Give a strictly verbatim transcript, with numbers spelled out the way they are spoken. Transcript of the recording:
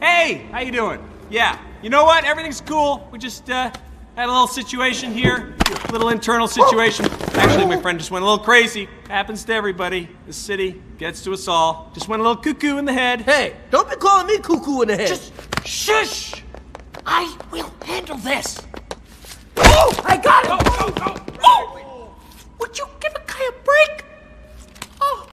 Hey, how you doing? Yeah, you know what? Everything's cool. We just uh, had a little situation here, a little internal situation. Actually, my friend just went a little crazy. Happens to everybody. This city gets to us all. Just went a little cuckoo in the head. Hey, don't be calling me cuckoo in the head. Just shush! I will handle this. Oh, I got it! Go, go, go!